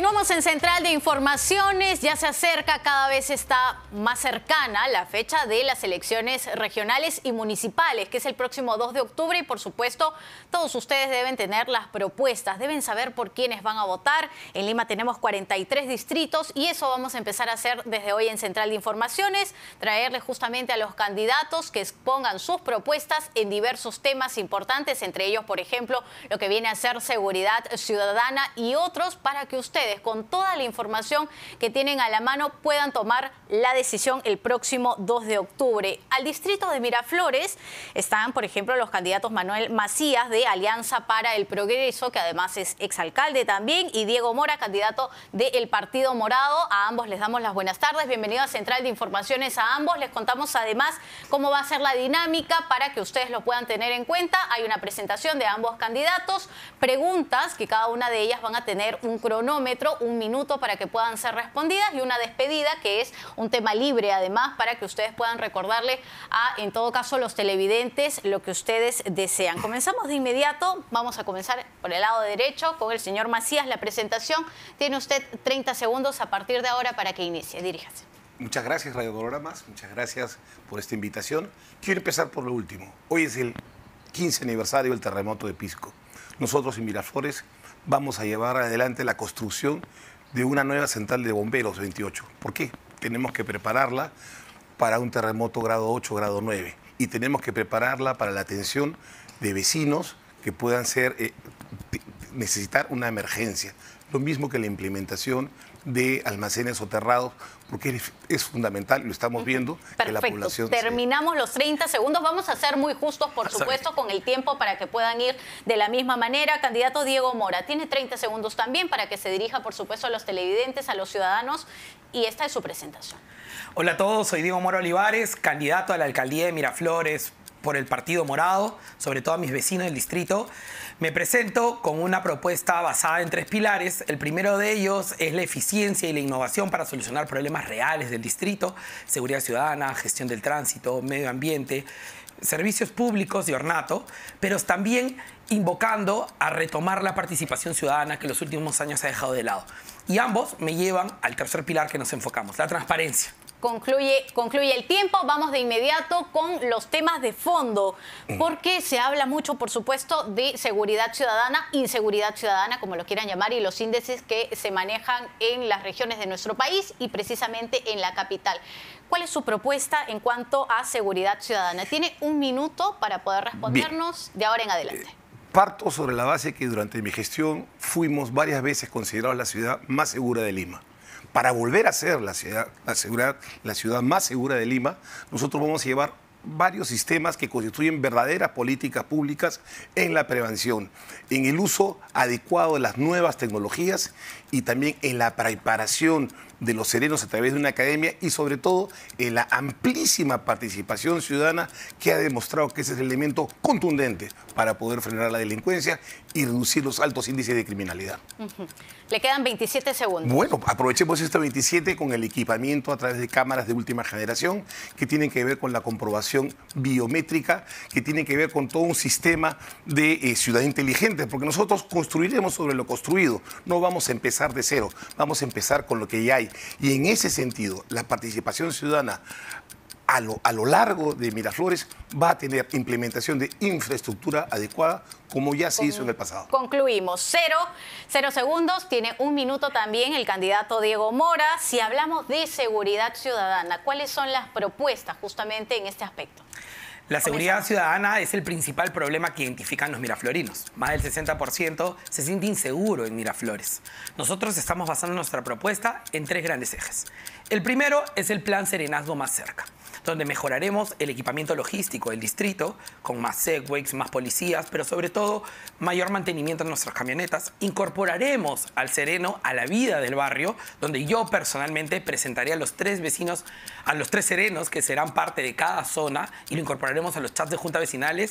Continuamos en Central de Informaciones. Ya se acerca, cada vez está más cercana la fecha de las elecciones regionales y municipales, que es el próximo 2 de octubre. Y por supuesto, todos ustedes deben tener las propuestas, deben saber por quiénes van a votar. En Lima tenemos 43 distritos y eso vamos a empezar a hacer desde hoy en Central de Informaciones. Traerles justamente a los candidatos que expongan sus propuestas en diversos temas importantes, entre ellos, por ejemplo, lo que viene a ser seguridad ciudadana y otros, para que ustedes, con toda la información que tienen a la mano, puedan tomar la decisión el próximo 2 de octubre. Al distrito de Miraflores están, por ejemplo, los candidatos Manuel Macías de Alianza para el Progreso, que además es exalcalde también, y Diego Mora, candidato del Partido Morado. A ambos les damos las buenas tardes. Bienvenidos a Central de Informaciones a ambos. Les contamos además cómo va a ser la dinámica para que ustedes lo puedan tener en cuenta. Hay una presentación de ambos candidatos, preguntas que cada una de ellas van a tener un cronómetro, un minuto para que puedan ser respondidas, y una despedida que es un tema libre además para que ustedes puedan recordarle en todo caso, los televidentes lo que ustedes desean. Comenzamos de inmediato. Vamos a comenzar por el lado derecho con el señor Macías. La presentación tiene usted 30 segundos a partir de ahora para que inicie. Diríjase. Muchas gracias, Radio Panoramas. Muchas gracias por esta invitación. Quiero empezar por lo último. Hoy es el 15 aniversario del terremoto de Pisco. Nosotros en Miraflores vamos a llevar adelante la construcción de una nueva central de bomberos 28. ¿Por qué? Tenemos que prepararla para un terremoto grado 8, grado 9. Y tenemos que prepararla para la atención de vecinos que puedan necesitar una emergencia. Lo mismo que la implementación de almacenes soterrados, porque es fundamental, lo estamos viendo. Perfecto. Que la población Terminamos los 30 segundos. Vamos a ser muy justos, por supuesto, con el tiempo para que puedan ir de la misma manera. Candidato Diego Mora, tiene 30 segundos también para que se dirija, por supuesto, a los televidentes, a los ciudadanos, y esta es su presentación. Hola a todos, soy Diego Mora Olivares, candidato a la alcaldía de Miraflores por el Partido Morado, sobre todo a mis vecinos del distrito. Me presento con una propuesta basada en 3 pilares. El primero de ellos es la eficiencia y la innovación para solucionar problemas reales del distrito: seguridad ciudadana, gestión del tránsito, medio ambiente, servicios públicos y ornato, pero también invocando a retomar la participación ciudadana que en los últimos años se ha dejado de lado. Y ambos me llevan al tercer pilar que nos enfocamos, la transparencia. Concluye el tiempo. Vamos de inmediato con los temas de fondo, porque se habla mucho, por supuesto, de seguridad ciudadana, inseguridad ciudadana, como lo quieran llamar, y los índices que se manejan en las regiones de nuestro país y precisamente en la capital. ¿Cuál es su propuesta en cuanto a seguridad ciudadana? Tiene un minuto para poder respondernos. Bien. De ahora en adelante. Parto sobre la base que durante mi gestión fuimos varias veces considerados la ciudad más segura de Lima. Para volver a ser la ciudad más segura de Lima, nosotros vamos a llevar varios sistemas que constituyen verdaderas políticas públicas en la prevención, en el uso adecuado de las nuevas tecnologías y también en la preparación de los serenos a través de una academia, y sobre todo en la amplísima participación ciudadana que ha demostrado que ese es el elemento contundente para poder frenar la delincuencia y reducir los altos índices de criminalidad. Le quedan 27 segundos. Bueno, aprovechemos estos 27 con el equipamiento a través de cámaras de última generación que tienen que ver con la comprobación biométrica, que tienen que ver con todo un sistema de ciudad inteligente, porque nosotros construiremos sobre lo construido, no vamos a empezar de cero, vamos a empezar con lo que ya hay. Y en ese sentido, la participación ciudadana a lo largo de Miraflores va a tener implementación de infraestructura adecuada, como ya se hizo en el pasado. Concluimos. 0 segundos. Tiene un minuto también el candidato Diego Mora. Si hablamos de seguridad ciudadana, ¿cuáles son las propuestas justamente en este aspecto? La seguridad ciudadana es el principal problema que identifican los miraflorinos. Más del 60% se siente inseguro en Miraflores. Nosotros estamos basando nuestra propuesta en 3 grandes ejes. El primero es el plan Serenazgo Más Cerca, donde mejoraremos el equipamiento logístico del distrito, con más segways, más policías, pero sobre todo mayor mantenimiento en nuestras camionetas. Incorporaremos al sereno a la vida del barrio, donde yo personalmente presentaré a los 3 vecinos, a los 3 serenos que serán parte de cada zona, y lo incorporaremos a los chats de juntas vecinales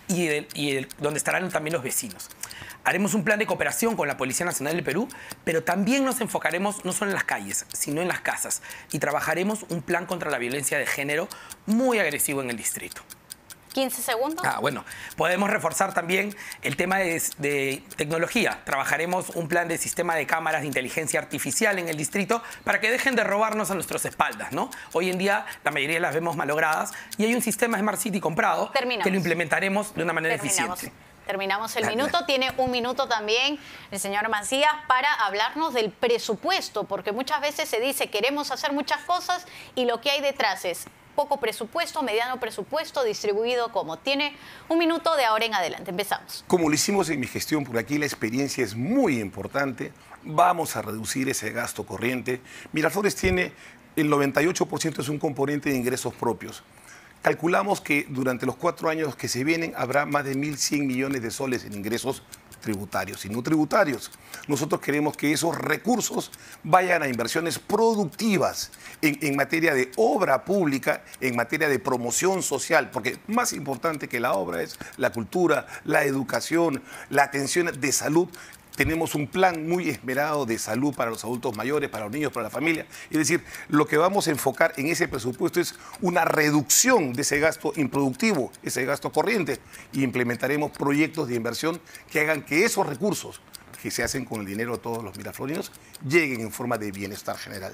donde estarán también los vecinos. Haremos un plan de cooperación con la Policía Nacional del Perú, pero también nos enfocaremos no solo en las calles, sino en las casas, y trabajaremos un plan contra la violencia de género muy agresivo en el distrito. 15 segundos. Bueno, podemos reforzar también el tema de tecnología. Trabajaremos un plan de sistema de cámaras de inteligencia artificial en el distrito para que dejen de robarnos a nuestras espaldas, ¿no? Hoy en día la mayoría las vemos malogradas y hay un sistema Smart City comprado que lo implementaremos de una manera eficiente. Terminamos el minuto. Tiene un minuto también el señor Macías para hablarnos del presupuesto, porque muchas veces se dice queremos hacer muchas cosas y lo que hay detrás es poco presupuesto, mediano presupuesto, distribuido como. Tiene un minuto de ahora en adelante. Empezamos. Como lo hicimos en mi gestión, por aquí la experiencia es muy importante. Vamos a reducir ese gasto corriente. Miraflores tiene el 98% es un componente de ingresos propios. Calculamos que durante los 4 años que se vienen habrá más de 1.100 millones de soles en ingresos tributarios y no tributarios. Nosotros queremos que esos recursos vayan a inversiones productivas en materia de obra pública, en materia de promoción social, porque más importante que la obra es la cultura, la educación, la atención de salud. Tenemos un plan muy esmerado de salud para los adultos mayores, para los niños, para la familia. Es decir, lo que vamos a enfocar en ese presupuesto es una reducción de ese gasto improductivo, ese gasto corriente, y implementaremos proyectos de inversión que hagan que esos recursos que se hacen con el dinero de todos los miraflorinos lleguen en forma de bienestar general.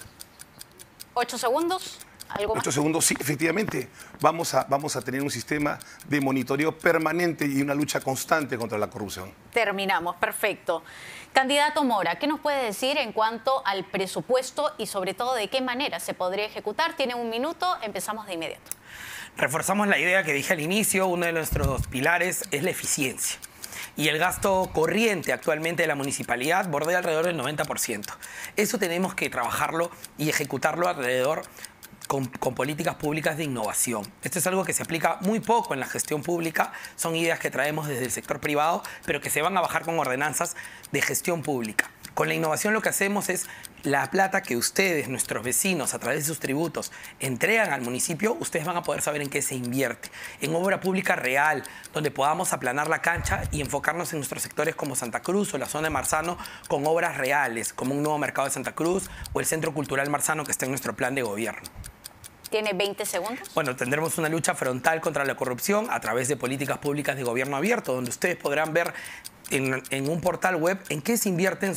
8 segundos. ¿Algo más? 8 segundos, sí, efectivamente. Vamos a tener un sistema de monitoreo permanente y una lucha constante contra la corrupción. Terminamos, perfecto. Candidato Mora, ¿qué nos puede decir en cuanto al presupuesto y sobre todo de qué manera se podría ejecutar? Tiene un minuto, empezamos de inmediato. Reforzamos la idea que dije al inicio, uno de nuestros pilares es la eficiencia. Y el gasto corriente actualmente de la municipalidad bordea alrededor del 90%. Eso tenemos que trabajarlo y ejecutarlo alrededor con políticas públicas de innovación. Esto es algo que se aplica muy poco en la gestión pública, son ideas que traemos desde el sector privado, pero que se van a bajar con ordenanzas de gestión pública. Con la innovación lo que hacemos es la plata que ustedes, nuestros vecinos, a través de sus tributos, entregan al municipio, ustedes van a poder saber en qué se invierte. En obra pública real, donde podamos aplanar la cancha y enfocarnos en nuestros sectores como Santa Cruz o la zona de Marzano con obras reales, como un nuevo mercado de Santa Cruz o el Centro Cultural Marzano que está en nuestro plan de gobierno. ¿Tiene 20 segundos? Bueno, tendremos una lucha frontal contra la corrupción a través de políticas públicas de gobierno abierto, donde ustedes podrán ver en un portal web en qué se invierten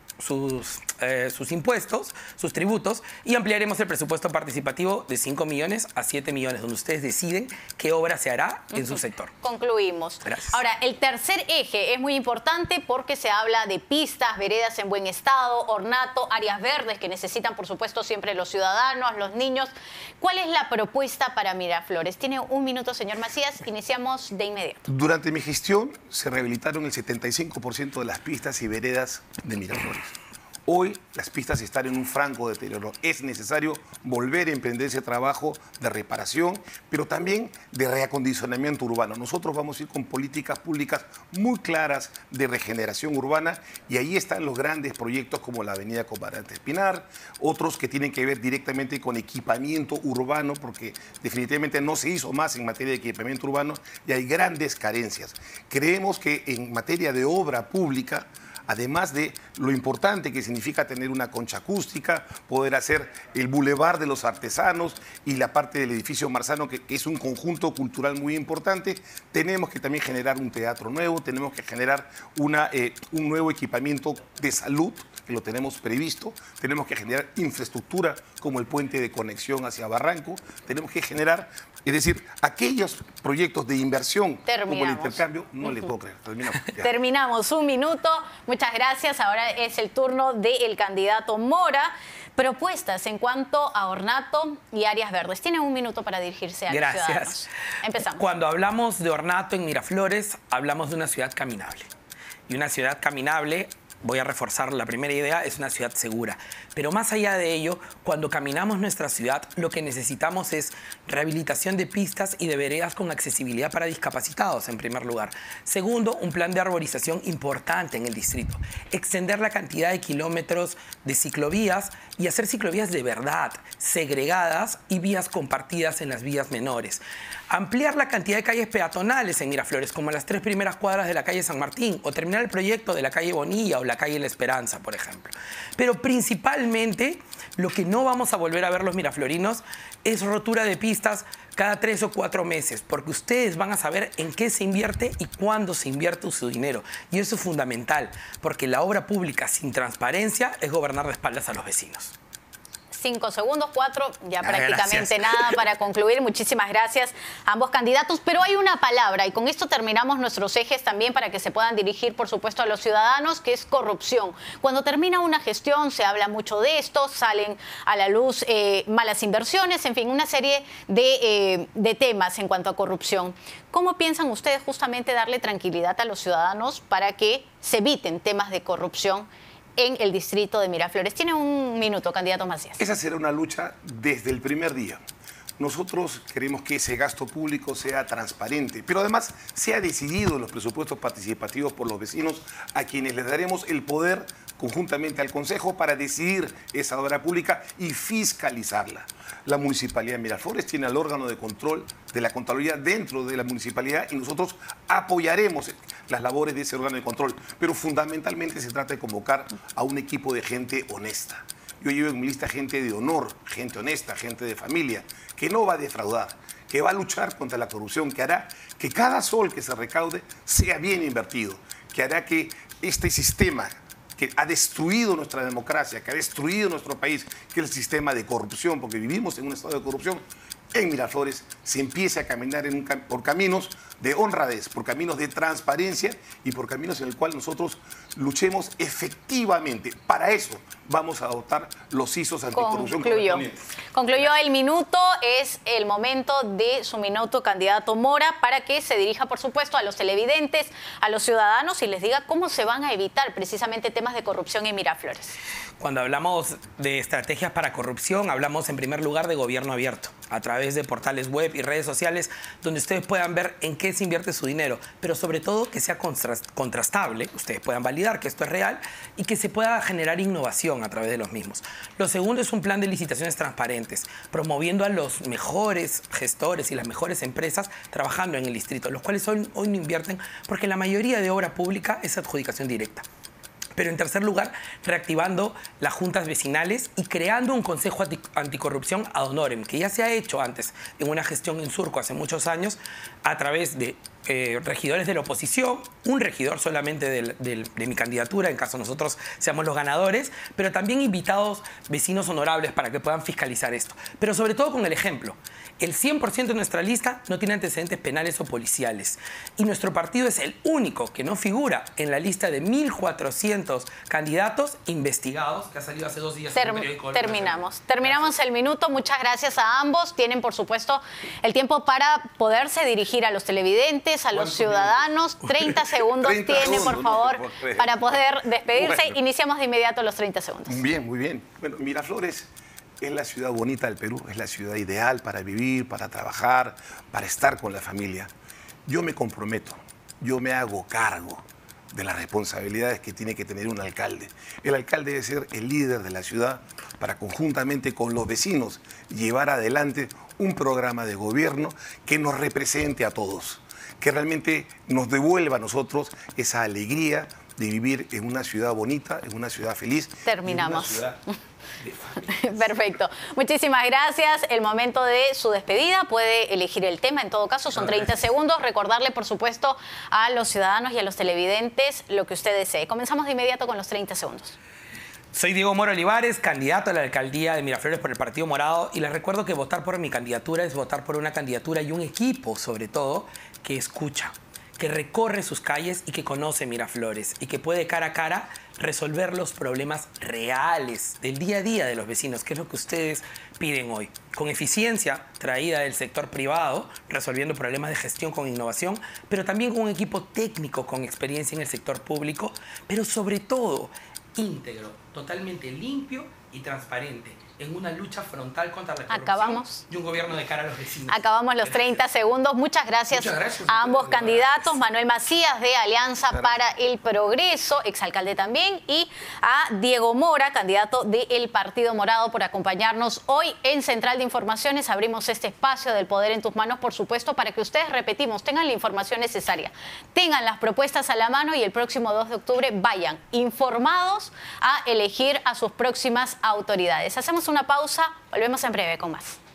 sus impuestos, sus tributos, y ampliaremos el presupuesto participativo de 5 millones a 7 millones, donde ustedes deciden qué obra se hará en su sector. Concluimos. Gracias. Ahora, el tercer eje es muy importante porque se habla de pistas, veredas en buen estado, ornato, áreas verdes que necesitan, por supuesto, siempre los ciudadanos, los niños. ¿Cuál es la propuesta para Miraflores? Tiene un minuto, señor Macías. Iniciamos de inmediato. Durante mi gestión se rehabilitaron el 75% de las pistas y veredas de Miraflores. Hoy las pistas están en un franco deterioro. Es necesario volver a emprender ese trabajo de reparación, pero también de reacondicionamiento urbano. Nosotros vamos a ir con políticas públicas muy claras de regeneración urbana y ahí están los grandes proyectos como la avenida Comandante Espinar, otros que tienen que ver directamente con equipamiento urbano, porque definitivamente no se hizo más en materia de equipamiento urbano y hay grandes carencias. Creemos que en materia de obra pública, además de lo importante que significa tener una concha acústica, poder hacer el Boulevard de los Artesanos y la parte del edificio Marzano, que es un conjunto cultural muy importante, tenemos que también generar un teatro nuevo, tenemos que generar un nuevo equipamiento de salud, que lo tenemos previsto, tenemos que generar infraestructura como el puente de conexión hacia Barranco, tenemos que generar, es decir, aquellos proyectos de inversión como el intercambio, no le puedo creer. Terminamos, un minuto. Muchas gracias. Ahora es el turno del candidato Mora. Propuestas en cuanto a ornato y áreas verdes. Tiene un minuto para dirigirse a los ciudadanos. Empezamos. Cuando hablamos de ornato en Miraflores, hablamos de una ciudad caminable. Y una ciudad caminable, voy a reforzar la primera idea, es una ciudad segura. Pero más allá de ello, cuando caminamos nuestra ciudad, lo que necesitamos es rehabilitación de pistas y de veredas con accesibilidad para discapacitados, en primer lugar. Segundo, un plan de arborización importante en el distrito. Extender la cantidad de kilómetros de ciclovías y hacer ciclovías de verdad, segregadas y vías compartidas en las vías menores. Ampliar la cantidad de calles peatonales en Miraflores, como las 3 primeras cuadras de la calle San Martín, o terminar el proyecto de la calle Bonilla o la calle La Esperanza, por ejemplo. Pero principalmente, lo que no vamos a volver a ver los miraflorinos es rotura de pistas cada 3 o 4 meses, porque ustedes van a saber en qué se invierte y cuándo se invierte su dinero. Y eso es fundamental, porque la obra pública sin transparencia es gobernar de espaldas a los vecinos. 5 segundos, 4, ya prácticamente gracias. nada para concluir. Muchísimas gracias a ambos candidatos. Pero hay una palabra, y con esto terminamos nuestros ejes también para que se puedan dirigir, por supuesto, a los ciudadanos, que es corrupción. Cuando termina una gestión se habla mucho de esto, salen a la luz malas inversiones, en fin, una serie de temas en cuanto a corrupción. ¿Cómo piensan ustedes justamente darle tranquilidad a los ciudadanos para que se eviten temas de corrupción en el distrito de Miraflores? Tiene un minuto, candidato Macías. Esa será una lucha desde el primer día. Nosotros queremos que ese gasto público sea transparente, pero además sea decidido en los presupuestos participativos por los vecinos, a quienes les daremos el poder conjuntamente al Consejo para decidir esa obra pública y fiscalizarla. La Municipalidad de Miraflores tiene el órgano de control de la Contraloría dentro de la Municipalidad y nosotros apoyaremos las labores de ese órgano de control, pero fundamentalmente se trata de convocar a un equipo de gente honesta. Yo llevo en mi lista gente de honor, gente honesta, gente de familia, que no va a defraudar, que va a luchar contra la corrupción, que hará que cada sol que se recaude sea bien invertido, que hará que este sistema que ha destruido nuestra democracia, que ha destruido nuestro país, que es el sistema de corrupción, porque vivimos en un estado de corrupción, en Miraflores se empiece a caminar por caminos de honradez, por caminos de transparencia y por caminos en el cual nosotros luchemos efectivamente. Para eso vamos a adoptar los ISOs anticorrupción. Concluyó el minuto, es el momento de su minuto, candidato Mora, para que se dirija, por supuesto, a los televidentes, a los ciudadanos y les diga cómo se van a evitar precisamente temas de corrupción en Miraflores. Cuando hablamos de estrategias para corrupción, hablamos en primer lugar de gobierno abierto, a través de portales web y redes sociales, donde ustedes puedan ver en qué se invierte su dinero, pero sobre todo que sea contrastable, ustedes puedan validar que esto es real y que se pueda generar innovación a través de los mismos. Lo segundo es un plan de licitaciones transparentes, promoviendo a los mejores gestores y las mejores empresas trabajando en el distrito, los cuales hoy no invierten porque la mayoría de obra pública es adjudicación directa. Pero en tercer lugar, reactivando las juntas vecinales y creando un consejo anticorrupción ad honorem, que ya se ha hecho antes en una gestión en Surco hace muchos años, a través de regidores de la oposición, un regidor solamente de mi candidatura, en caso nosotros seamos los ganadores, pero también invitados vecinos honorables para que puedan fiscalizar esto. Pero sobre todo con el ejemplo. El 100% de nuestra lista no tiene antecedentes penales o policiales. Y nuestro partido es el único que no figura en la lista de 1.400 candidatos investigados, que ha salido hace 2 días en un periódico. Terminamos el minuto. Muchas gracias a ambos. Tienen, por supuesto, el tiempo para poderse dirigir a los televidentes, a los ciudadanos. 30 segundos tiene, por favor, para poder despedirse. Bueno. Iniciamos de inmediato los 30 segundos. Bien, muy bien. Bueno, Miraflores es la ciudad bonita del Perú, es la ciudad ideal para vivir, para trabajar, para estar con la familia. Yo me comprometo, yo me hago cargo de las responsabilidades que tiene que tener un alcalde. El alcalde debe ser el líder de la ciudad para conjuntamente con los vecinos llevar adelante un programa de gobierno que nos represente a todos, que realmente nos devuelva a nosotros esa alegría de vivir en una ciudad bonita, en una ciudad feliz. Terminamos. En una ciudad de familia. Perfecto. Muchísimas gracias. El momento de su despedida. Puede elegir el tema. En todo caso, son 30 segundos. Recordarle, por supuesto, a los ciudadanos y a los televidentes lo que usted desee. Comenzamos de inmediato con los 30 segundos. Soy Diego Mora Olivares, candidato a la alcaldía de Miraflores por el Partido Morado, y les recuerdo que votar por mi candidatura es votar por una candidatura y un equipo, sobre todo, que escucha, que recorre sus calles y que conoce Miraflores y que puede cara a cara resolver los problemas reales del día a día de los vecinos, que es lo que ustedes piden hoy. Con eficiencia traída del sector privado, resolviendo problemas de gestión con innovación, pero también con un equipo técnico con experiencia en el sector público, pero sobre todo íntegro, totalmente limpio y transparente, en una lucha frontal contra la corrupción y un gobierno de cara a los vecinos. Acabamos los 30 segundos. Muchas gracias a ambos candidatos. Manuel Macías, de Alianza para el Progreso, exalcalde también, y a Diego Mora, candidato del Partido Morado, por acompañarnos hoy en Central de Informaciones. Abrimos este espacio del poder en tus manos, por supuesto, para que ustedes, repetimos, tengan la información necesaria, tengan las propuestas a la mano y el próximo 2 de octubre vayan informados a elegir a sus próximas autoridades. Hacemos una pausa, volvemos en breve con más.